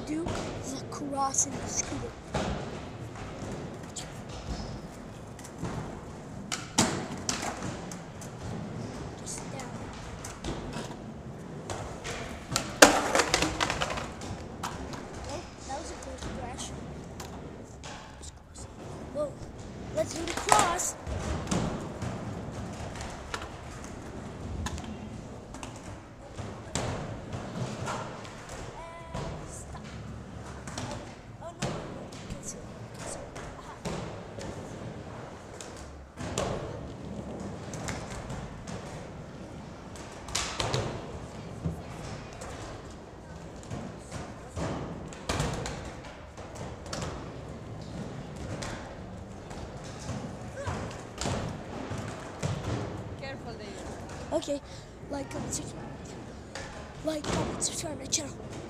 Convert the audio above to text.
do the cross in the scooter. Just down. Oh, that was a close crash. Whoa, let's do the cross. Okay, like, comment, subscribe to my channel.